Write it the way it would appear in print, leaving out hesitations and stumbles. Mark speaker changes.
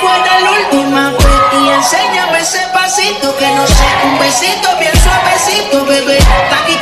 Speaker 1: fuera la última vez. Y enséñame ese pasito, que no sé, un besito bien suavecito, bebé.